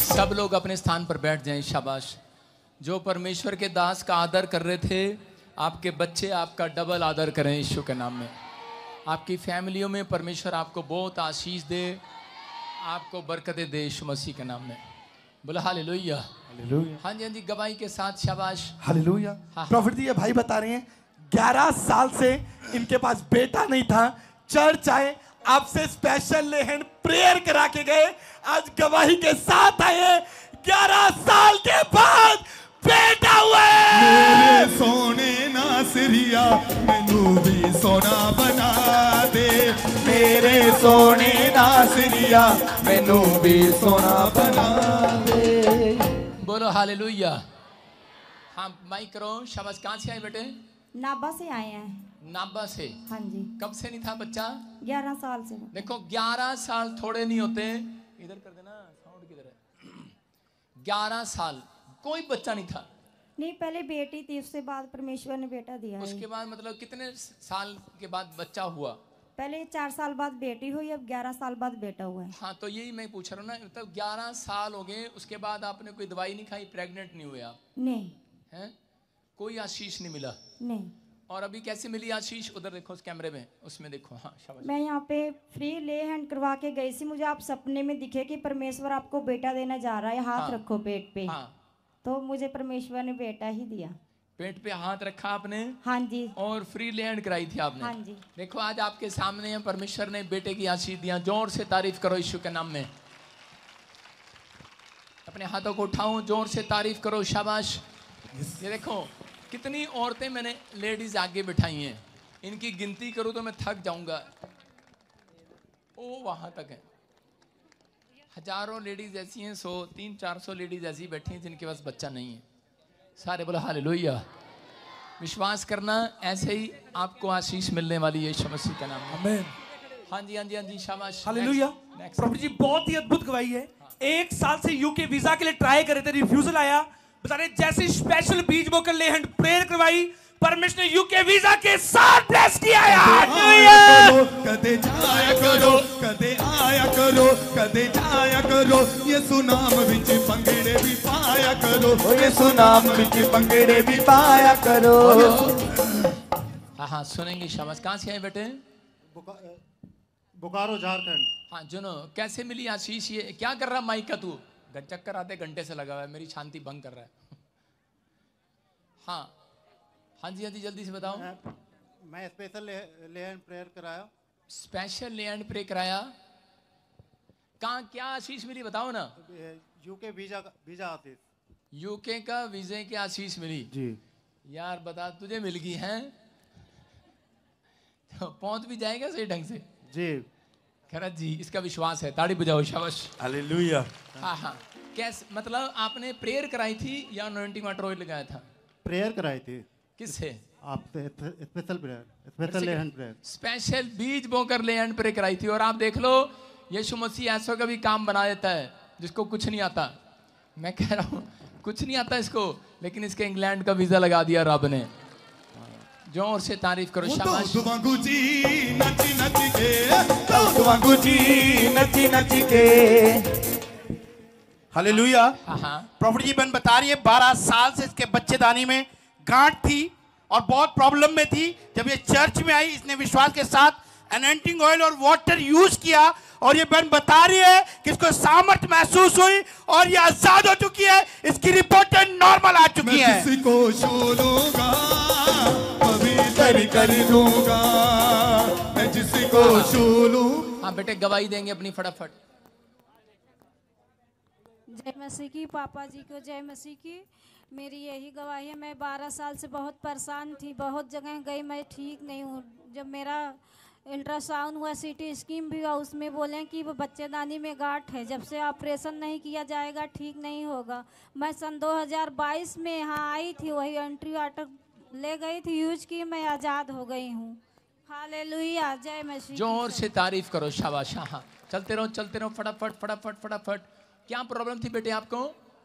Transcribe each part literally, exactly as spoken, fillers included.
सब लोग अपने स्थान पर बैठ जाएं। शाबाश। जो परमेश्वर के दास का आदर कर रहे थे, आपके बच्चे आपका डबल आदर करें यीशु के नाम में। आपकी फैमिलियों में परमेश्वर आपको बहुत आशीष दे, आपको बरकतें दे यीशु मसीह के नाम में। बोला हालेलुया। हालेलुया। हाँ जी हाँ जी, गवाही के साथ शाबाश। हालेलुया। हाँ। प्रॉफिट जी, ये भाई बता रहे हैं ग्यारह साल से इनके पास बेटा नहीं था, चर्च आए, आपसे स्पेशल लेहन प्रेयर करा के गए, आज गवाही के साथ आए, ग्यारह साल के बाद बेटा हुआ। मेरे सोने नासरिया मैनू भी सोना बना दे, मेरे सोने नासरिया मैनू भी सोना बना दे। बोलो हालेलुया। हाँ माइक करो। शाबाश। कहाँ से आए बेटे? नाबा से आए हैं। नाबा से? हाँ जी। कब से नहीं था बच्चा? ग्यारह साल से। देखो ग्यारह साल थोड़े नहीं होते। इधर कर देना, साउंड किधर है? ग्यारह साल कोई बच्चा नहीं था। नहीं, पहले बेटी थी, उसके बाद परमेश्वर ने बेटा दिया। उसके बाद मतलब कितने साल के बाद बच्चा हुआ? पहले चार साल बाद बेटी हुई, अब ग्यारह साल बाद बेटा हुआ है। हाँ तो यही मैं पूछ रहा हूँ ना, मतलब ग्यारह साल हो गए, उसके बाद आपने कोई दवाई नहीं खाई, प्रेग्नेंट नहीं हुए आप? नहीं। हैं? कोई आशीष नहीं मिला? नहीं। और अभी कैसे मिली आशीष? उधर देखो उस कैमरे में, उसमें देखो। हाँ शाबाश। मैं यहाँ पे फ्री ले हैंड करवा के गई थी, मुझे आप सपने में दिखे कि परमेश्वर आपको बेटा देना जा रहा है, हाथ हाँ। रखो पेट पे। हाँ। तो मुझे परमेश्वर ने बेटा ही दिया। पेट पे हाथ रखा आपने? हाँ जी। और फ्री लैंड कराई थी आपने? हाँ जी। देखो आज आपके सामने है, परमेश्वर ने बेटे की आशीष दिया। जोर से तारीफ करो यीशु के नाम में। अपने हाथों को उठाओ, जोर से तारीफ करो। शाबाश। ये देखो कितनी औरतें मैंने लेडीज आगे बिठाई हैं, इनकी गिनती करूं तो मैं थक जाऊंगा। ओ वहां तक है, हजारों लेडीज ऐसी हैं, सौ तीन चार सौ लेडीज ऐसी बैठी हैं जिनके पास बच्चा नहीं है। सारे बोलो हालेलुया। विश्वास करना, ऐसे ही आपको आशीष मिलने वाली है यीशु मसीह का नाम में। आमीन। हाँ जी हाँ जी हाँ जी, शाबाश। हालेलुया। Next, next। प्रभु जी बहुत ही अद्भुत गवाही है। एक साल से यूके वीजा के लिए ट्राई कर रहे थे, रिफ्यूजल आया। बता रहे जैसे स्पेशल बीज बोकर ले हैंड प्रेयर करवाई, परमेश्वर ने यूके वीजा के साथ ब्लेस किया। हालेलुया। कदे जाया करो, कदे आया करो, कदे जाया करो, ये सुनाम विच पंगड़े भी पाया करो, ये सुनाम विच पंगड़े भी पाया करो। हाँ हाँ सुनेंगे। शाबाश। कहाँ से आए बेटे? बोकारो झारखंड। हाँ जुनो, कैसे मिली आशीष? ये क्या कर रहा माइक का तू? चक्कर आधे घंटे से लगा हुआ है, मेरी शांति भंग कर रहा है। हाँ हाँ जी हाँ जी, जल्दी से बताओ। मैं स्पेशल ले हैंड प्रेयर कराया। स्पेशल ले हैंड प्रे कराया। कहाँ क्या आशीष मिली बताओ ना? यूके वीजा वीजा आशीष। यूके का वीजे की आशीष मिली जी। यार बता, तुझे मिल गई है तो पहुंच भी जाएगा सही ढंग से जी। खैरत जी, इसका विश्वास है। ताड़ी बजाओ। शाबाश। हालेलुया। हाँ हाँ। कैसे मतलब आपने प्रेयर कराई थी या अनॉइंटिंग वाटर ऑयल लगाया था? प्रेयर कराई थी। किससे? आप special prayer, special lay hand prayer. Special बीज बोकर ले हैंड प्रे कराई थी। और आप देख लो, यीशु मसीह ऐसा का भी काम बना देता है जिसको कुछ नहीं आता। मैं कह रहा हूँ कुछ नहीं आता इसको, लेकिन इसके इंग्लैंड का वीजा लगा दिया रब ने। जोर से तारीफ करो। शाबाश। नची नची के, नची नची के। हालेलुया। हाँ हाँ। प्रॉफिट जी बहन बता रही है बारह साल से इसके बच्चेदानी में गांठ थी और बहुत प्रॉब्लम में थी। जब ये चर्च में आई, इसने विश्वास के साथ एनॉइंटिंग ऑयल और वाटर यूज किया, और ये बहन बता रही है कि इसको सामर्थ महसूस हुई और ये आजाद हो चुकी है। इसकी रिपोर्ट नॉर्मल आ चुकी है। मैं किसी को छू लूंगा, पवित्र कर दूंगा, मैं किसी को छू लूं। हाँ बेटे गवाही देंगे अपनी फटाफट। जय मसीह की। पापा जी को जय मसीह की। मेरी यही गवाही है, मैं बारह साल से बहुत परेशान थी, बहुत जगह गई, मैं ठीक नहीं हूँ। जब मेरा अल्ट्रासाउंड हुआ, सीटी स्कैन भी हुआ, उसमें बोले कि वो बच्चेदानी में गांठ है, जब से ऑपरेशन नहीं किया जाएगा ठीक नहीं होगा। मैं सन दो हज़ार बाईस में यहाँ आई थी, वही एंट्री वाटर ले गई थी, यूज की, मैं आज़ाद हो गई हूँ। हालेलुया। जय मसीह। जोर से तारीफ करो। शाबाश। हाँ हाँ, चलते रहो चलते रहो, फटाफट फटाफट फटाफट। क्या प्रॉब्लम थी बेटे आपको?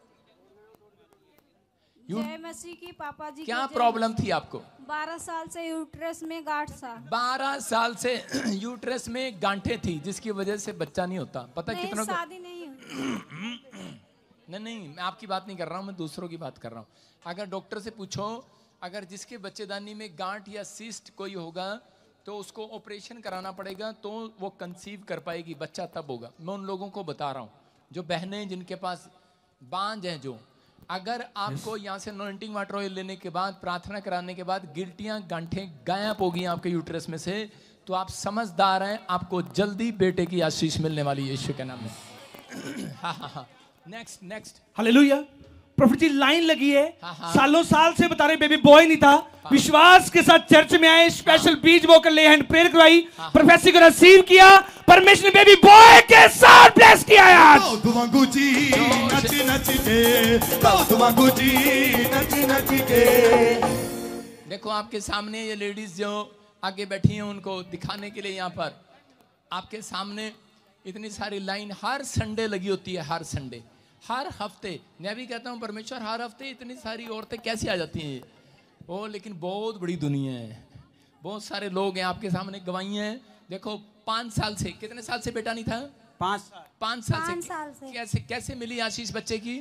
जय मसीह की। पापा जी क्या प्रॉब्लम थी आपको? बारह साल से यूट्रस में गांठ था। बारह साल से यूट्रस में गांठें थी, जिसकी वजह से बच्चा नहीं होता। पता नहीं, कितना शादी नहीं हुई। नहीं नहीं, मैं आपकी बात नहीं कर रहा हूँ, मैं दूसरों की बात कर रहा हूँ। अगर डॉक्टर से पूछो, अगर जिसके बच्चेदानी में गांठ या सिस्ट कोई होगा तो उसको ऑपरेशन कराना पड़ेगा, तो वो कंसीव कर पाएगी, बच्चा तब होगा। मैं उन लोगों को बता रहा हूँ जो बहनें जिनके पास बांझ हैं, जो अगर आपको यहाँ से अनॉइंटिंग वाटर ऑयल लेने के बाद, प्रार्थना कराने के बाद गिल्टियाँ गांठें गायब हो गई आपके यूट्रस में से, तो आप समझदार हैं, आपको जल्दी बेटे की आशीष मिलने वाली है यीशु के नाम में। हाँ हाँ हाँ, next next. Hallelujah. Prophet ji line लगी है, हाँ, हाँ। सालों साल से बता रहे बेबी बॉय नहीं था, हाँ। विश्वास के साथ चर्च में आए, स्पेशल बीज बोकर ले हैंड प्रेयर करवाई, हाँ। प्रोफेसी को रिसीव किया, परमेश्वर ने बेबी बॉय के साथ ब्लेस किया आज। गौतम वांगू जी नच नच के, गौतम वांगू जी नच नच के। देखो आपके सामने ये लेडीज जो आगे बैठी हैं, उनको दिखाने के लिए यहाँ पर आपके सामने इतनी सारी लाइन हर संडे लगी होती है, हर संडे, हर हफ्ते। मैं भी कहता हूँ परमेश्वर हर हफ्ते इतनी सारी औरतें कैसे आ जाती हैं? ओ लेकिन बहुत बड़ी दुनिया है, बहुत सारे लोग हैं आपके सामने गवाही हैं। देखो पाँच साल से, कितने साल से बेटा नहीं था? पाँच साल पाँच साल पाँच से, साल से। कैसे कैसे मिली आशीष बच्चे की?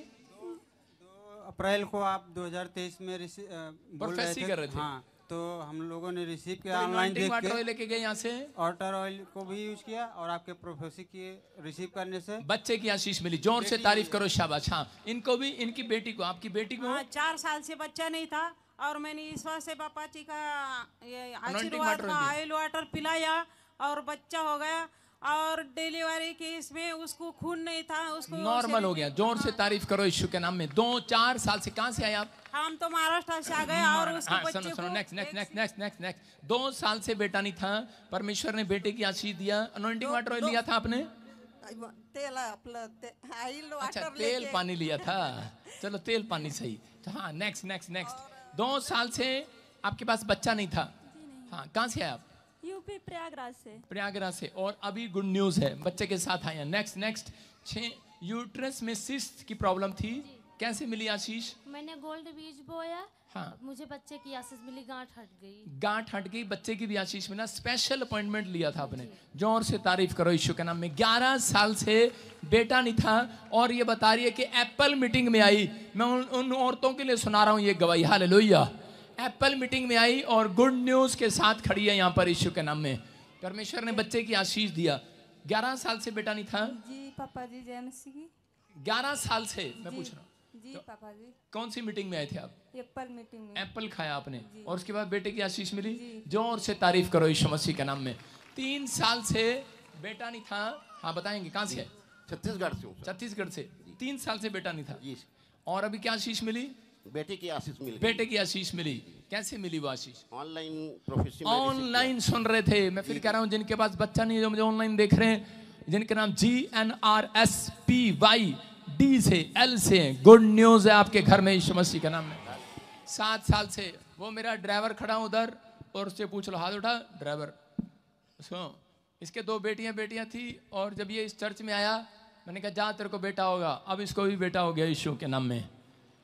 दो अप्रैल को आप दो हज़ार तेईस में रिसी- अ, बोल रहे प्रोफेसी थे, कर रहे थे। हाँ, तो हम लोगों ने रिसीव तो किया ऑनलाइन देख वाटर के, ऑयल लेके गए यहाँ से, वाटर ऑयल को भी यूज किया और आपके प्रोफेसी की रिसीव करने से बच्चे की आशीष मिली। जोर से तारीफ करो, शाबाश। हाँ, इनको भी, इनकी बेटी को, आपकी बेटी को हाँ, चार साल से बच्चा नहीं था और मैंने ईश्वर से पापा जी का ये आशीर्वाद water का दिया। ऑयल वाटर पिलाया और बच्चा हो गया। और डिलीवरी के इसमें उसको खून नहीं था, उसको नॉर्मल हो गया। जोर से तारीफ करो यीशु के नाम में। दो चार साल से, कहाँ से आए आप? हम तो महाराष्ट्र से आ गए और उसके हाँ, बच्चे सुनो सुनो, को next next next next next next. दो साल से बेटा नहीं था, परमेश्वर ने बेटे की आशीष दिया। अनॉइंटिंग वाटर ऑयल लिया था आपने? तेल आपलं ऑयल अच्छा, तेल पानी लिया था, चलो तेल पानी सही। तो हाँ, नेक्स्ट नेक्स्ट नेक्स्ट। दो साल से आपके पास बच्चा नहीं था। हाँ, कहाँ से आए आप? यूपी प्रयागराज से। प्रयागराज से। और अभी गुड न्यूज है, बच्चे के साथ आए हैं। Next next. छः, यूट्रस में सिस्ट की प्रॉब्लम थी, कैसे मिली आशीष? मैंने गोल्ड बीज बोया, हाँ, मुझे बच्चे की आशीष मिली, गांठ हट गई। गांठ हट गई, बच्चे की भी आशीष मिला। स्पेशल अपॉइंटमेंट लिया था आपने। जोर से तारीफ करो यीशु के नाम में। ग्यारह साल से बेटा नहीं था और ये बता रही है कि एप्पल मीटिंग में आई। मैं उन, उन औरतों के लिए सुना रहा हूँ ये गवाही। हालेलुया। एप्पल मीटिंग में आई और गुड न्यूज के साथ खड़ी है यहाँ पर यीशु के नाम में। परमेश्वर ने बच्चे की आशीष दिया। ग्यारह साल से बेटा नहीं था। जी पापा जी, जय मसीह की। ग्यारह साल से मैं पूछ रहा हूँ, जी पापा जी। कौन सी मीटिंग में आए थे आप? एप्पल मीटिंग में। एप्पल खाया आपने और उसके बाद बेटे की आशीष मिली। जोर से तारीफ करो यीशु मसीह के नाम में। तीन साल से बेटा नहीं था। हाँ, बताएंगे कहाँ से? छत्तीसगढ़ से हूँ सर। छत्तीसगढ़ से। तीन साल से बेटा नहीं था और अभी क्या आशीष मिली? बेटे की आशीष मिली। बेटे की आशीष मिली। कैसे मिली वो आशीष? ऑनलाइन प्रोफेसी में ऑनलाइन सुन रहे थे। मैं फिर कह रहा हूँ, जिनके पास बच्चा नहीं है, जो मुझे ऑनलाइन देख रहे हैं, जिनके नाम G N R S P Y D से एल से, गुड न्यूज है आपके घर में यीशु मसीह के नाम में। सात साल से वो मेरा ड्राइवर खड़ा उधर, और उससे पूछ लो, हाथ उठा ड्राइवर। उसको, इसके दो बेटियां बेटियां थी और जब ये इस चर्च में आया, मैंने कहा जा तेरे को बेटा होगा। अब इसको भी बेटा हो गया यीशु के नाम में।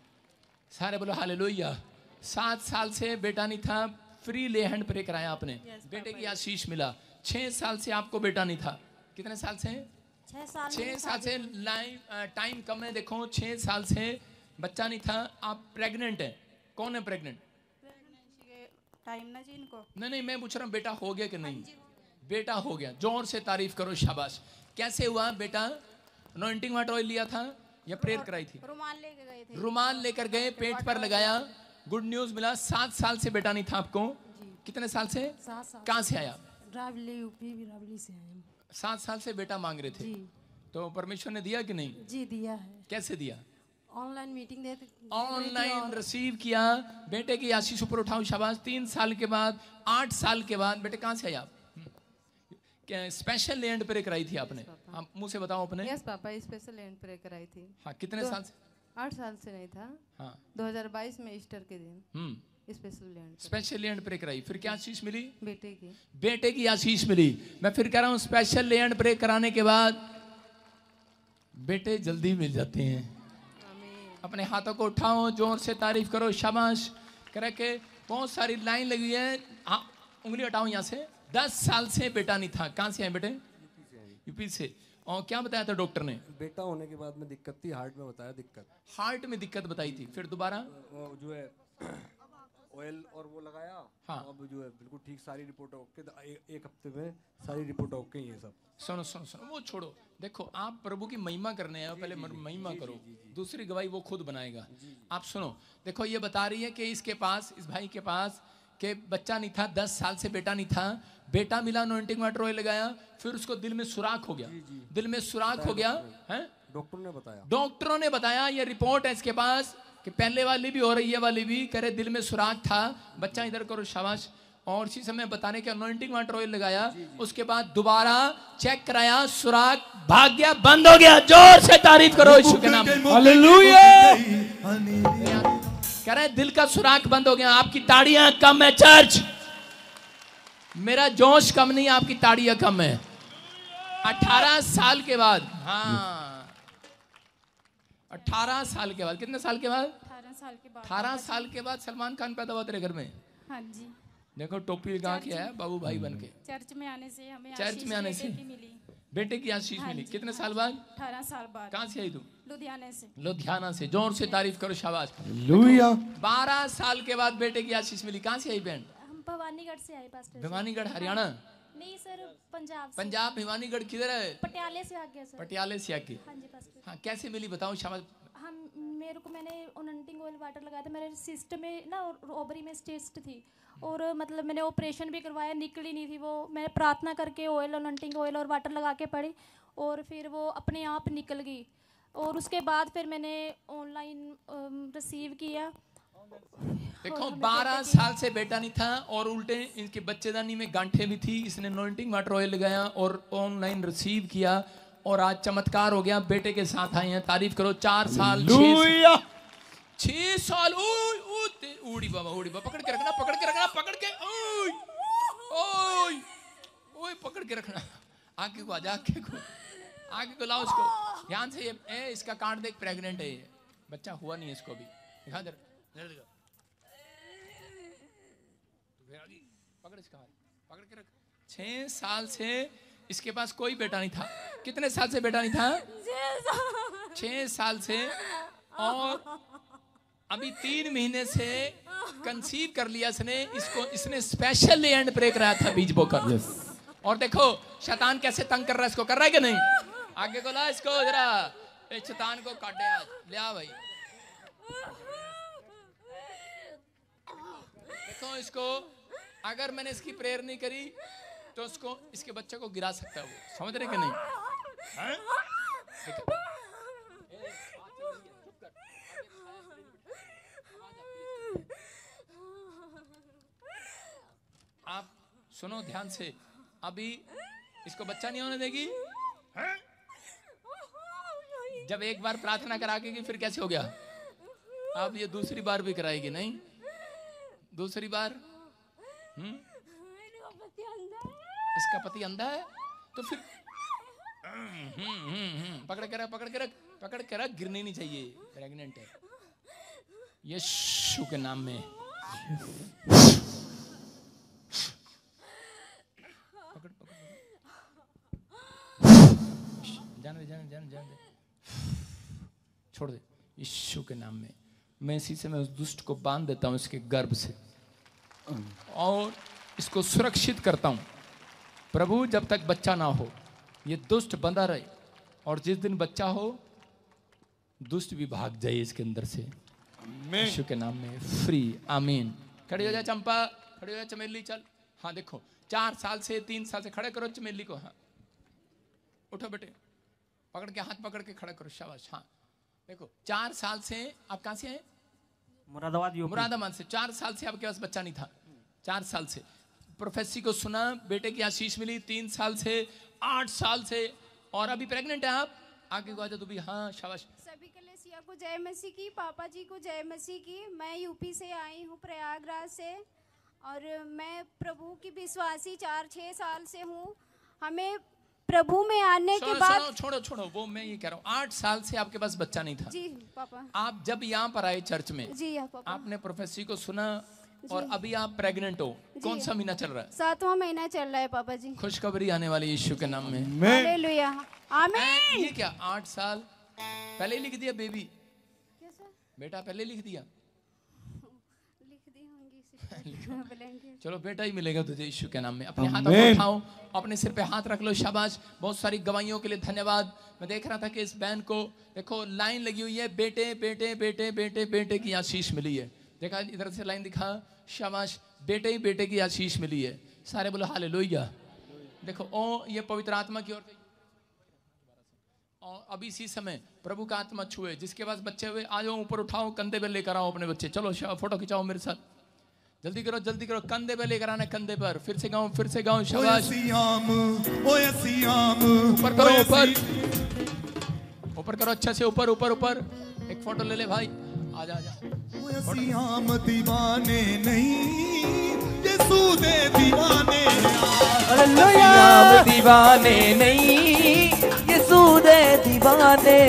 सारे बोलो हालेलुया। सात साल से बेटा नहीं था, फ्री ले हैंड प्रे कराया आपने, बेटे की आशीष मिला। छह साल से आपको बेटा नहीं था। कितने साल से? छह साल छह साल से। लाइन टाइम कम है, देखो छह साल से बच्चा नहीं था। आप प्रेग्नेंट है। कौन है प्रेग्नेंट? टाइम ना जी इनको। नहीं नहीं, मैं पूछ रहा हूँ बेटा हो गया कि नहीं? बेटा हो गया। जोर से तारीफ करो, शाबाश। कैसे हुआ बेटा? अनॉइंटिंग वाटर ऑयल लिया था या प्रेयर कराई थी? रुमाल लेके गए थे। रुमाल लेकर गए, पेट पर लगाया, गुड न्यूज मिला। सात साल से बेटा नहीं था आपको। कितने साल से? सात साल। कहाँ से आया? रावली, यूपी रावली से आए। सात साल से बेटा मांग रहे थे। जी। तो परमेश्वर ने दिया कि नहीं? जी दिया है। कैसे दिया? ऑनलाइन मीटिंग देते, ऑनलाइन रिसीव किया। बेटे की आशीष ऊपर उठाओ, शाबाश। तीन साल के बाद, आठ साल के बाद, बेटे कहाँ से आया आप? क्या स्पेशल लैंड प्रे कराई थी आपने? आप मुंह से बताओ अपने। Yes papa, special land pray कराई थी। हाँ, कितने साल से? आठ साल से नहीं था। हाँ, दो हज़ार बाईस में ईस्टर के दिन hmm special land special land pray कराई। फिर क्या आशीष मिली? बेटे की। बेटे की आशीष मिली। मैं फिर कह रहा हूँ, स्पेशल लैंड प्रे कराने के बाद बेटे जल्दी मिल जाते हैं। अपने हाथों को उठाओ, जोर से तारीफ करो, शाबाश। कह के बहुत सारी लाइन लगी है। हाँ, उंगली हटाओ यहाँ से। दस साल से बेटा नहीं था। कहाँ से आए बेटे? यूपी से। और क्या बताया था डॉक्टर ने? बेटा होने के बाद में दिक्कत थी, हार्ट में बताया दिक्कत। हार्ट में दिक्कत बताई थी, फिर दोबारा वो जो है ऑयल और वो लगाया। हाँ। अब जो है बिल्कुल ठीक, सारी रिपोर्ट ओके, ए, एक हफ्ते में सारी रिपोर्ट ओके ही है सब। सुनो सुनो सुनो, वो छोड़ो। देखो आप प्रभु की महिमा करने आए हो, पहले महिमा करो, दूसरी गवाही वो खुद बनाएगा। आप सुनो, देखो ये बता रही है कि इसके पास, इस भाई के पास के बच्चा नहीं था, दस साल से बेटा नहीं था, बेटा मिला, अनॉइंटिंग वाटर ऑयल लगाया, फिर उसको दिल में सुराख हो गया, दिल में सुराख हो गया है, डॉक्टर ने बताया, डॉक्टरों ने बताया, ये रिपोर्ट है इसके पास कि पहले वाली भी और ये वाली भी, करे दिल में सुराख था, बच्चा इधर करो, शाबाश। और इसी समय बताने के अनॉइंटिंग वाटर ऑयल लगाया, उसके बाद दोबारा चेक कराया, सुराख भाग गया, बंद हो गया। जोर से तारीफ करो यीशु के नाम। हालेलुया। कह रहे दिल का सुराख बंद हो गया। आपकी ताड़ियां कम है चर्च, मेरा जोश कम नहीं, आपकी ताड़ियां कम है। अठारह साल के बाद, हाँ अठारह साल के बाद, कितने साल के बाद? अठारह साल के बाद। अठारह साल के बाद सलमान खान पैदा हुआ तेरे घर में। हाँ जी। देखो टोपी लगा के आया बाबू भाई बन के। चर्च में आने से हमें चर्च में आने से मिली, बेटे की आशीष हाँ मिली। जी, कितने हाँ साल बाद? अठारह साल बाद। कहाँ से आई तू? लुधियाना से। लुधियाना से। जोर से तारीफ करो, शाबाश। लुया। बारह साल के बाद बेटे की आशीष मिली। कहाँ से आई बहन? हम भवानीगढ़ से आए पास्टर। भवानीगढ़ हरियाणा? नहीं सर, पंजाब। पंजाब। भवानीगढ़ किधर है? पटियाले से आगे सर। पटियाले से आगे। हाँ जी पास्टर। हाँ कैसे मिली बताओ, शाबाश। हम मेरे को मैंने अनॉइंटिंग ऑयल वाटर लगाया था, मेरे सिस्टम में ना ओवरी में टेस्ट थी, और मतलब मैंने ऑपरेशन भी करवाया, निकली नहीं थी वो। मैंने प्रार्थना करके ऑयल अनॉइंटिंग ऑयल और वाटर लगा के पड़ी, और फिर वो अपने आप निकल गई। और उसके बाद फिर मैंने ऑनलाइन रिसीव किया। देखो बारह साल से बेटा नहीं था, और उल्टे इनके बच्चेदानी में गांठे भी थी। इसने अनॉइंटिंग वाटर ऑयल लगाया और ऑनलाइन रिसीव किया, और आज चमत्कार हो गया। बेटे के साथ आए हैं, तारीफ करो। चार साल छह छह साल उड़ी बाबा, उड़ी बाबा, पकड़ के रखना, पकड़ के रखना, पकड़ के ओए ओए ओए पकड़ के रखना। आगे को आजा, आगे को आगे को लाओ इसको ध्यान से। ये ए, इसका कार्ड देख, प्रेग्नेंट है ये, बच्चा हुआ नहीं है इसको भी। दिखा दे, पकड़ इसका हाथ, पकड़ के रख। छह साल से इसके पास कोई बेटा नहीं था। कितने साल से बेटा नहीं था? छह साल से। और अभी तीन महीने से कंसीव कर लिया इसने। इसको इसने स्पेशल एंड प्रे कराया था बीज बोकर। yes. और देखो शैतान कैसे तंग कर रहा है इसको, कर रहा है कि नहीं? आगे को ला इसको जरा, शैतान को काटे आज, ले आ भाई। देखो इसको, अगर मैंने इसकी प्रेयर नहीं करी तो उसको, इसके बच्चे को गिरा सकता है वो, समझ रहे कि नहीं? आप सुनो ध्यान से, अभी इसको बच्चा नहीं होने देगी। जब एक बार प्रार्थना करा के फिर कैसे हो गया? अब ये दूसरी बार भी कराएगी नहीं? दूसरी बार हम्म इसका पति अंधा है तो फिर हम्म हम्म हम्म पकड़ के रख, पकड़ के रख, पकड़ के रख, गिरनी नहीं चाहिए, प्रेग्नेंट है। यीशु के नाम में पकड़ पकड़, जाने जाने जाने जाने छोड़ दे। यीशु के नाम में मैं इसी से मैं उस दुष्ट को बांध देता हूं इसके गर्भ से, और इसको सुरक्षित करता हूं। प्रभु जब तक बच्चा ना हो ये दुष्ट बंधा रहे, और जिस दिन बच्चा हो दुष्ट भी भाग जाए इसके अंदर से, यीशु के नाम में फ्री। आमीन। खड़ी हो जा चंपा, खड़ी हो जा चमेली, चल। हाँ देखो चार साल से, तीन साल से, खड़े करो चमेली को। हाँ उठो बेटे, पकड़ के हाथ पकड़ के खड़ा करो, शाबाश। हाँ देखो चार साल से आप कहाँ से हैं? मुरादाबाद। मुरादाबाद से। चार साल से आपके पास बच्चा नहीं था, चार साल से प्रोफेसी को सुना, बेटे की आशीष मिली। तीन साल से, आठ साल से, और अभी प्रेग्नेंट है आप। आगे को आ जा तू भी। हाँ शाबाश। सभी कलेसिया को जय मसीह की, पापा जी को जय मसीह की। मैं यूपी से आई हूँ, प्रयागराज से, और मैं प्रभु की विश्वासी चार छः साल से हूँ। हमें प्रभु में आने के बाद, छोड़ो छोड़ो वो मैं ये कह रहा हूँ, आठ साल से आपके पास बच्चा नहीं था। जी पापा। आप जब यहाँ पर आए चर्च में, जी पापा, आपने प्रोफेसी को सुना, और अभी आप प्रेग्नेंट हो, कौन सा महीना चल रहा है? सातवां महीना चल रहा है पापा जी। खुशखबरी आने वाली यीशु के नाम में। हालेलुया, आमीन। ये क्या आठ साल पहले ही लिख दिया बेबी? बेटा पहले लिख दिया? चलो बेटा ही मिलेगा तुझे यीशु के नाम में। अपने हाथों को उठाओ, अपने सिर पे हाथ रख लो। शाबाश, बहुत सारी गवाहियों के लिए धन्यवाद। मैं देख रहा था कि इस बहन को देखो लाइन लगी हुई है, बेटे बेटे बेटे बेटे बेटे की आशीष मिली है। देखा इधर से लाइन दिखा, शाबाश, बेटे ही बेटे की आशीष मिली है। सारे बोलो हालेलुया। देखो ओ ये पवित्र आत्मा की ओर से, और अभी इसी समय प्रभु का आत्मा छुए। जिसके पास बच्चे हुए आ जाओ, ऊपर उठाओ, कंधे पे लेकर आओ अपने बच्चे। चलो फोटो खिंचाओ मेरे साथ, जल्दी करो जल्दी करो। कंधे पे लेकर आना, कंधे पर। फिर से गाओ, फिर से गाओ। शाबाश, ऊपर करो, ऊपर ऊपर करो, अच्छे से ऊपर ऊपर ऊपर। एक फोटो ले ले भाई, आजा आजा। हम दीवाने नहीं, यीशु दे दीवाने। हालेलुया, हम दीवाने नहीं, यीशु दे दीवाने।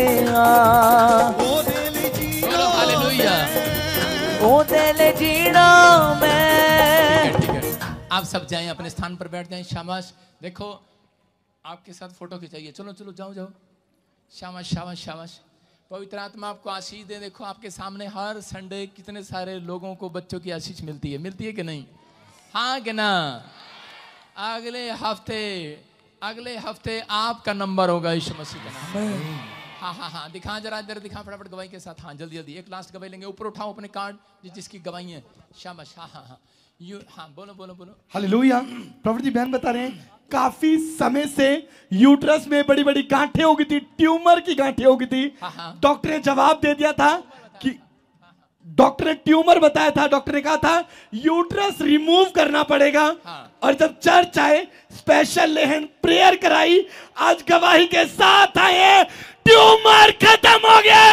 बोलो हालेलुया। ओ दिल जीना मैं। ठीक है, ठीक है, आप सब जाएं अपने स्थान पर बैठ जाएं। शाबाश, देखो आपके साथ फोटो खिंचाइए। चलो चलो जाओ जाओ। शाबाश शाबाश शाबाश। पवित्र आत्मा आपको आशीष दे। देखो आपके सामने हर संडे कितने सारे लोगों को बच्चों की आशीष मिलती है। मिलती है कि नहीं? हाँ कि ना? अगले हफ्ते अगले हफ्ते आपका नंबर होगा यीशु मसीह का नाम। हाँ हाँ हाँ, दिखा जरा इधर दिखा फटाफट गवाही के साथ। हाँ जल्दी जल्दी, एक लास्ट गवाही लेंगे। ऊपर उठाओ अपने कार्ड जिसकी गवाही है। शाबाश, हाँ हाँ हाँ यू हाँ बोलो बोलो बोलो। हालेलुया। प्रॉफिट जी बहन बता रहे हैं काफी समय से यूट्रस में बड़ी बड़ी गांठें हो गई थी, ट्यूमर की गांठें हो गई थी। डॉक्टर ने जवाब दे दिया था कि डॉक्टर ने ट्यूमर बताया था, डॉक्टर ने कहा था यूट्रस रिमूव करना पड़ेगा। और जब चर्च आए, स्पेशल लेहन प्रेयर कराई, आज गवाही के साथ आए, ट्यूमर खत्म हो गया।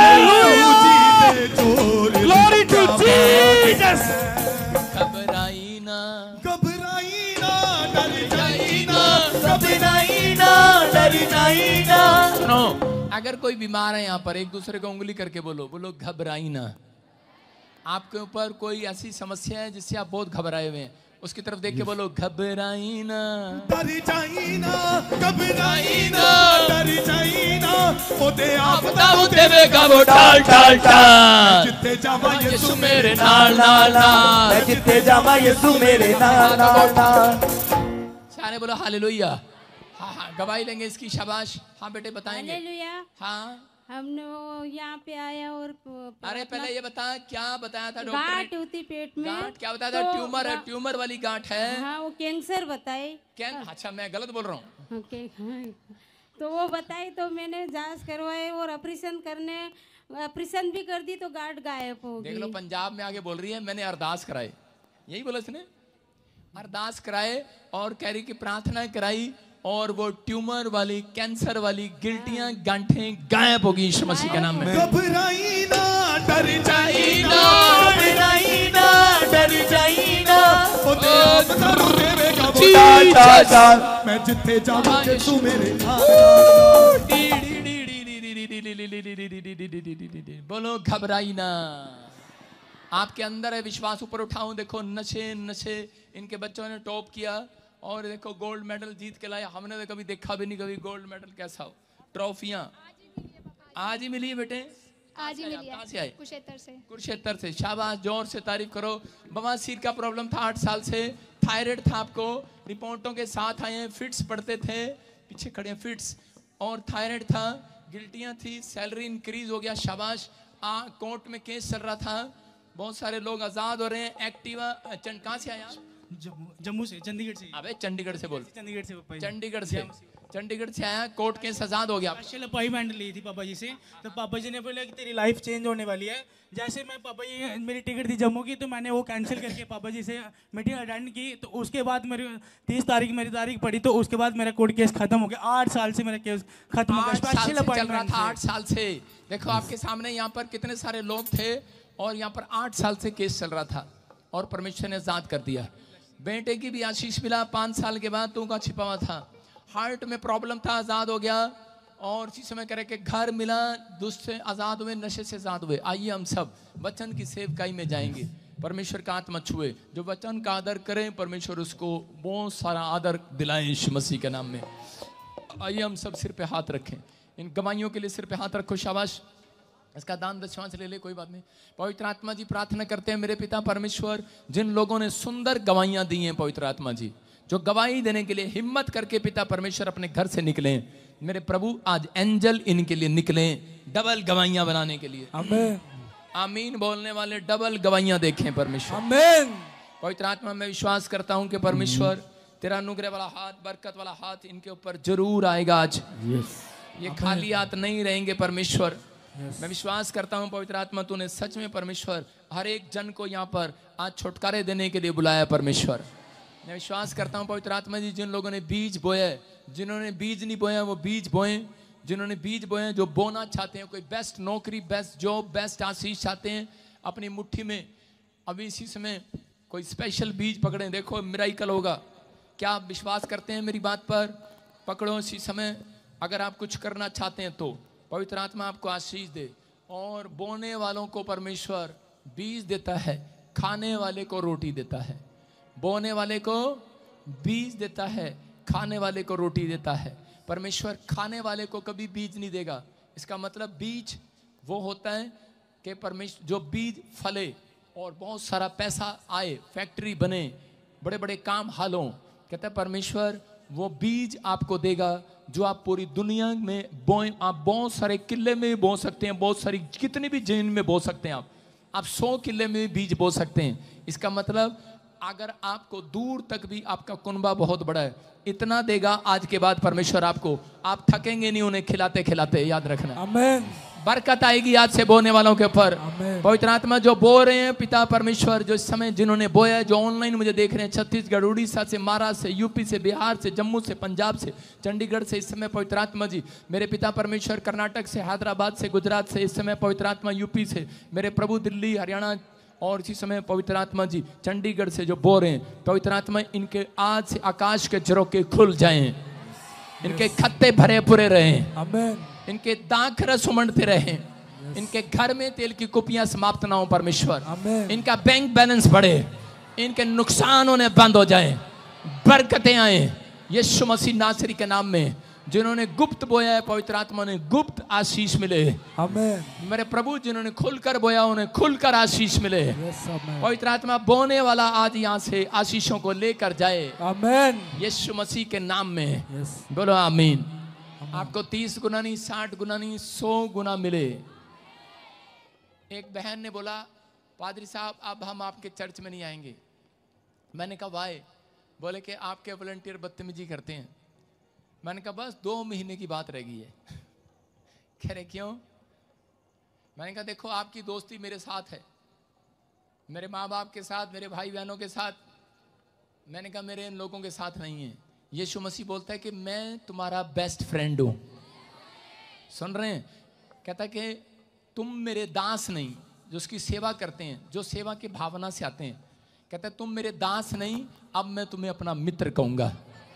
Glory to Jesus. घबराई ना, घबराई ना, डर जाई ना, घबराई ना, डर जाई ना। सुनो, अगर कोई बीमार है यहाँ पर, एक दूसरे को उंगली करके बोलो, बोलो घबराई ना। आपके ऊपर कोई ऐसी समस्या है जिससे आप बहुत घबराए हुए हैं, उसकी तरफ देख के बोलो घबराई ना, डर जाई ना, घबराई ना, डर जाई ना। ओदे आपदा उते वेगा वो टाल टाल टाल। जिथे जावा यीशु मेरे नाल नाल नाल। मैं जिथे जावा यीशु मेरे नाल नाल नाल। सारे बोलो हालेलुया। हाँ हाँ गवाही लेंगे इसकी। शाबाश। हाँ बेटे बताएंगे। हालेलुया। हाँ हम यहाँ पे आया और अरे पहले ये बता क्या बताया था डॉक्टर ने? गांठ होती पेट में। गांठ क्या बताया था? ट्यूमर है, ट्यूमर वाली गांठ है। हाँ वो कैंसर बताए। क्या? अच्छा मैं गलत बोल रहा हूँ। ओके हाँ। तो वो बताई तो मैंने जांच करवाए और ऑपरेशन करने ऑपरेशन भी कर दी तो गांठ गायब हो गई। देख लो पंजाब में आगे बोल रही है मैंने अरदास कराए, यही बोला इसने, अरदास कराए और कह रही कि प्रार्थना कराई और वो ट्यूमर वाली कैंसर वाली गिल्टियां गांठें गायब होगी यीशु मसीह के नाम में। घबराई ना, डर जाई ना, घबराई ना, डर जाई ना। ओदे आपदा उते वेगा वो टाल टाल टाल। मैं जिथे जावा यीशु मेरे नाल। बोलो घबराई ना। आपके अंदर है विश्वास, ऊपर उठाऊं। देखो नशे नशे इनके बच्चों ने टॉप किया और देखो गोल्ड मेडल जीत के लाए। हमने तो कभी देखा भी नहीं कभी गोल्ड मेडल कैसा हो। ट्रॉफियां आज ही मिली है बेटे, आज ही मिली है। कहाँ से आए? कुरुक्षेत्र से। कुरुक्षेत्र से। शाबाश, जोर से तारीफ करो। बवासीर का प्रॉब्लम था आठ साल से, थायराइड था आपको, रिपोर्टों के साथ आए हैं, फिट्स पड़ते थे, पीछे खड़े हैं फिट्स, और थायराइड था, गिल्टियां थी, सैलरी इंक्रीज हो गया। शाबाश। कोर्ट में केस चल रहा था, बहुत सारे लोग आजाद हो रहे हैं। एक्टिवा कहाँ से आया? जम्मू से, चंडीगढ़ से। अबे चंडीगढ़ से बोल। चंडीगढ़ से पापा जी। चंडीगढ़ से चंडीगढ़ से आया, कोर्ट केस आजाद हो गया। स्पेशल अपॉइंटमेंट ली थी पापा जी से, तो पापा जी ने बोला कि तेरी लाइफ चेंज होने वाली है। जैसे मैं पापा जी मेरी टिकट थी जम्मू की, तो मैंने वो कैंसिल करके पापा जी से मीटिंग अटेंड की। तो उसके बाद मेरी तीस तारीख मेरी तारीख पड़ी, तो उसके बाद मेरा कोर्ट केस खत्म हो गया। आठ साल से मेरा केस खत्म हो गया। आठ साल से स्पेशल चल रहा था, आठ साल से। देखो आपके सामने यहाँ पर कितने सारे लोग थे और यहाँ पर आठ साल से केस चल रहा था और परमेश्वर ने आजाद कर दिया। बेटे की भी आशीष मिला पाँच साल के बाद, तू का छिपा हुआ था, हार्ट में प्रॉब्लम था, आजाद हो गया। और इसी समय करे कि घर मिला, दुष्ट से आजाद हुए, नशे से आजाद हुए। आइए हम सब वचन की सेवकाई में जाएंगे। परमेश्वर का आत्मा छुए, जो वचन का आदर करें परमेश्वर उसको बहुत सारा आदर दिलाएं यीशु मसीह के नाम में। आइए हम सब सिर पे हाथ रखें, इन गवाहियों के लिए सिर पे हाथ रखो, शाबाश। इसका दान दशवांश ले ले, कोई बात नहीं। पवित्र आत्मा जी प्रार्थना करते हैं मेरे पिता परमेश्वर, जिन लोगों ने सुंदर गवाहियां दी हैं पवित्र आत्मा जी, जो गवाही देने के लिए हिम्मत करके पिता परमेश्वर अपने घर से निकले, मेरे प्रभु आज एंजल इनके लिए निकले डबल गवाहियां बनाने के लिए। आमीन आमीन बोलने वाले डबल गवाहियां देखें परमेश्वर। आमीन। पवित्र आत्मा मैं विश्वास करता हूं कि परमेश्वर तेरा अनुग्रह वाला हाथ, बरकत वाला हाथ इनके ऊपर जरूर आएगा आज। ये खाली हाथ नहीं रहेंगे परमेश्वर। मैं विश्वास करता हूं पवित्र आत्मा तूने सच में परमेश्वर हर एक जन को यहाँ पर आज छुटकारे देने के लिए बुलाया परमेश्वर। मैं विश्वास करता हूं पवित्र आत्मा जी, जिन लोगों ने बीज बोया, जिन्होंने बीज नहीं बोया वो बीज बोए, जिन्होंने बीज बोए, जो बोना चाहते हैं, कोई बेस्ट नौकरी, बेस्ट जॉब, बेस्ट आशीष चाहते हैं अपनी मुट्ठी में, अभी इसी समय कोई स्पेशल बीज पकड़े, देखो मिराइकल होगा। क्या आप विश्वास करते हैं मेरी बात पर? पकड़ो इसी समय। अगर आप कुछ करना चाहते हैं तो पवित्र आत्मा आपको आशीष दे। और बोने वालों को परमेश्वर बीज देता है, खाने वाले को रोटी देता है। बोने वाले को बीज देता है, खाने वाले को रोटी देता है। परमेश्वर खाने वाले को कभी बीज नहीं देगा। इसका मतलब बीज वो होता है कि परमेश्वर जो बीज फले और बहुत सारा पैसा आए, फैक्ट्री बने, बड़े बड़े काम हाल हों, कहता है परमेश्वर वो बीज आपको देगा जो आप पूरी दुनिया में बोए। आप बहुत सारे किले में भी बो सकते हैं, बहुत सारी कितनी भी जमीन में बो सकते हैं, आप आप सौ किले में भी बीज बो सकते हैं। इसका मतलब अगर आपको दूर तक भी आपका कुनबा बहुत बड़ा है, इतना देगा आज के बाद परमेश्वर आपको, आप थकेंगे नहीं उन्हें खिलाते खिलाते, याद रखना। आमीन। बरकत आएगी आज से बोने वालों के ऊपर। पवित्र आत्मा जो बो रहे हैं पिता परमेश्वर, जो इस समय जिन्होंने बोया, जो ऑनलाइन मुझे देख रहे हैं, छत्तीसगढ़, उड़ीसा से, महाराष्ट्र से, यूपी से, बिहार से, जम्मू से, पंजाब से, चंडीगढ़ से, इस समय पवित्र आत्मा जी मेरे पिता परमेश्वर, कर्नाटक से, हैदराबाद से, गुजरात से, इस समय पवित्र आत्मा यूपी से, मेरे प्रभु दिल्ली, हरियाणा, और इसी समय पवित्र आत्मा जी चंडीगढ़ से जो बो रहे हैं, पवित्र आत्मा इनके आज से आकाश के झरोखे खुल जाएं, इनके खत्ते भरे पूरे रहें, आमीन। इनके दाखरस सुमंडते रहें, इनके घर में तेल की कुपियां समाप्त ना हो परमेश्वर, इनका बैंक बैलेंस बढ़े, इनके नुकसान उन्हें बंद हो जाए, बरकतें आए यीशु मसीह नासरी के नाम में। जिन्होंने गुप्त बोया है पवित्र आत्मा ने गुप्त आशीष मिले। आमीन। मेरे प्रभु जिन्होंने खुलकर बोया उन्हें खुलकर आशीष मिले। पवित्र आत्मा बोने वाला आज यहाँ से आशीषों को लेकर जाए। आमीन। यीशु मसीह के नाम में बोलो आमीन। आपको तीस गुना नहीं, साठ गुना नहीं, सौ गुना मिले। एक बहन ने बोला पादरी साहब अब हम आपके चर्च में नहीं आएंगे। मैंने कहा वाई? बोले कि आपके वॉलंटियर बदतमीजी करते हैं। मैंने कहा बस दो महीने की बात रह गई है। कह रहे क्यों? मैंने कहा देखो आपकी दोस्ती मेरे साथ है, मेरे माँ बाप के साथ, मेरे भाई बहनों के साथ। मैंने कहा मेरे इन लोगों के साथ नहीं है। यीशु मसीह बोलता है कि मैं तुम्हारा बेस्ट फ्रेंड हूँ। सुन रहे हैं? कहता है कि तुम मेरे दास नहीं, जो उसकी सेवा करते हैं, जो सेवा की भावना से आते हैं। कहता है तुम मेरे दास नहीं, अब मैं तुम्हें अपना मित्र कहूँगा।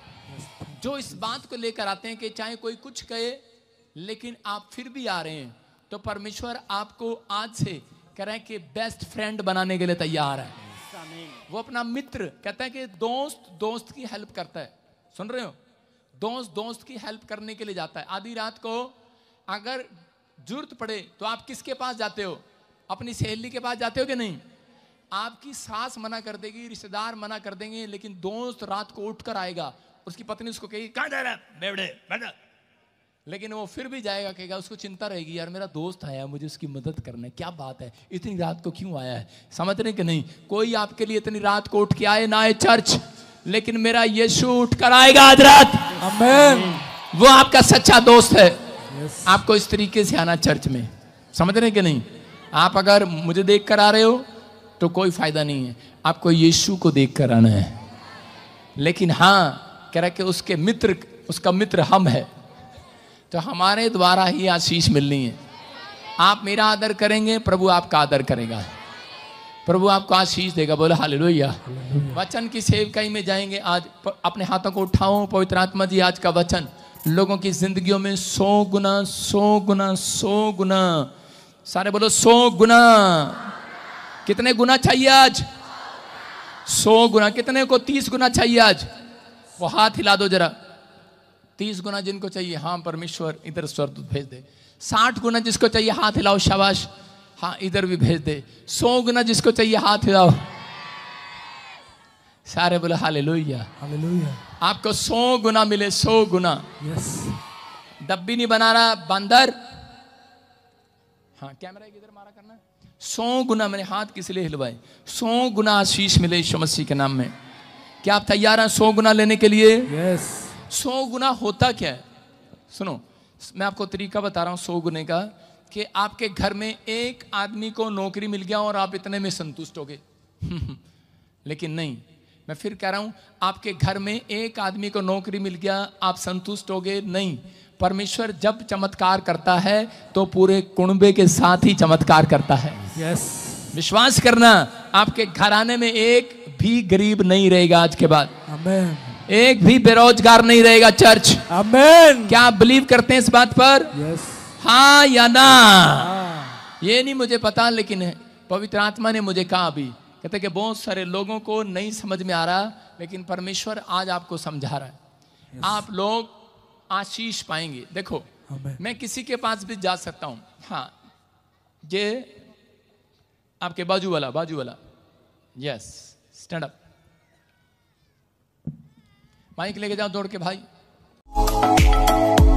जो इस बात को लेकर आते हैं कि चाहे कोई कुछ कहे लेकिन आप फिर भी आ रहे हैं, तो परमेश्वर आपको आज से कह रहा है कि बेस्ट फ्रेंड बनाने के लिए तैयार है। वो अपना मित्र, कहता है कि दोस्त दोस्त की हेल्प करता है। सुन रहे हो? दोस्त दोस्त की हेल्प करने के लिए जाता है। आधी रात को अगर जरूरत पड़े तो आप किसके पास जाते हो? अपनी सहेली के पास जाते हो कि नहीं? आपकी सास मना कर देगी, रिश्तेदार मना कर देंगे, लेकिन दोस्त रात को उठकर आएगा। उसकी पत्नी उसको कहेगी कहाँ जा रहा है बेवड़े बैठा, लेकिन वो फिर भी जाएगा, कहेगा, उसको चिंता रहेगी यार मेरा दोस्त आया, मुझे उसकी मदद करना है, क्या बात है, इतनी रात को क्यों आया है। समझ रहे कि नहीं? कोई आपके लिए इतनी रात को उठ के आए ना आए चर्च, लेकिन मेरा यीशु उठ कर आएगा आज रात। आमीन। वो आपका सच्चा दोस्त है। आपको इस तरीके से आना चर्च में। समझ रहे कि नहीं? आप अगर मुझे देख कर आ रहे हो तो कोई फायदा नहीं है, आपको यीशु को देख कर आना है। लेकिन हाँ कह रहा कि उसके मित्र, उसका मित्र हम है, तो हमारे द्वारा ही आशीष मिलनी है। आप मेरा आदर करेंगे, प्रभु आपका आदर करेगा, प्रभु आपको आशीष देगा। बोले हालेलुया। वचन की सेवकाई में जाएंगे। आज अपने हाथों को उठाओ। पवित्र आत्मा जी आज का वचन लोगों की जिंदगियों में सौ गुना सौ गुना सौ गुना, सारे बोलो सौ गुना कितने गुना चाहिए आज? सौ गुना। कितने को तीस गुना चाहिए आज? वो हाथ हिला दो जरा। तीस गुना जिनको चाहिए, हाँ परमेश्वर इधर स्वर्गदूत भेज दे। साठ गुना जिसको चाहिए हाथ हिलाओ, शाबाश, हाँ इधर भी भेज दे। सौ गुना जिसको चाहिए हाथ हिलाओ। सारे बोले हालेलुया, हालेलुया। आपको सौ गुना मिले, सौ गुना। यस। डब्बी नहीं बना रहा बंदर। हाँ कैमरा इधर मारा करना। सौ गुना मैंने हाथ किस लिए हिलवाए? सौ गुना आशीष मिले यीशु मसीह के नाम में। क्या आप तैयार हैं सौ गुना लेने के लिए? यस। सौ गुना होता क्या है? सुनो, मैं आपको तरीका बता रहा हूं सौ गुने का, कि आपके घर में एक आदमी को नौकरी मिल गया और आप इतने में संतुष्ट हो गए। लेकिन नहीं, मैं फिर कह रहा हूं, आपके घर में एक आदमी को नौकरी मिल गया, आप संतुष्ट हो गए? नहीं। परमेश्वर जब चमत्कार करता है तो पूरे कुनबे के साथ ही चमत्कार करता है। यस। विश्वास करना, आपके घराने में एक भी गरीब नहीं रहेगा आज के बाद। आमीन। एक भी बेरोजगार नहीं रहेगा चर्च। आमीन। क्या आप बिलीव करते हैं इस बात पर? यस। हाँ या ना? ये नहीं मुझे पता, लेकिन पवित्र आत्मा ने मुझे कहा अभी, कहते कि बहुत सारे लोगों को नहीं समझ में आ रहा, लेकिन परमेश्वर आज आपको समझा रहा है। yes. आप लोग आशीष पाएंगे। देखो Amen. मैं किसी के पास भी जा सकता हूं। हाँ, ये आपके बाजू वाला, बाजू वाला, यस, स्टैंड अप, माइक लेके जाओ दौड़ के भाई।